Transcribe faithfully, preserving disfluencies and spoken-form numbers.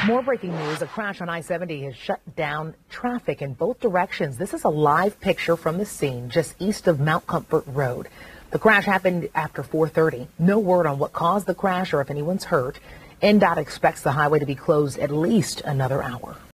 More breaking news. A crash on I seventy has shut down traffic in both directions. This is a live picture from the scene just east of Mount Comfort Road. The crash happened after four thirty. No word on what caused the crash or if anyone's hurt. N D O T expects the highway to be closed at least another hour.